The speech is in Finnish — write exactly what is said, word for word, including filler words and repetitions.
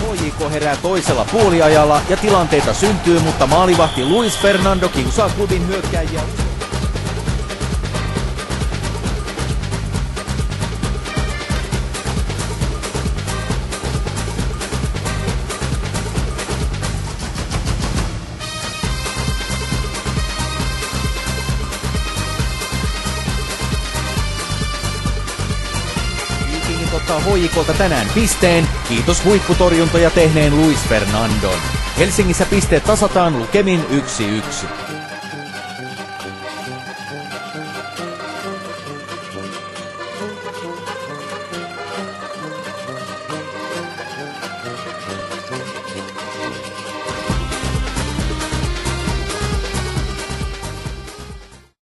H J K herää toisella puoliajalla ja tilanteita syntyy, mutta maalivahti Luis Fernando kiusaa klubin hyökkääjiä. Ottaa H J K:lta tänään pisteen, kiitos huipputorjuntoja tehneen Luis Fernandon. Helsingissä pisteet tasataan lukemin yksi yksi.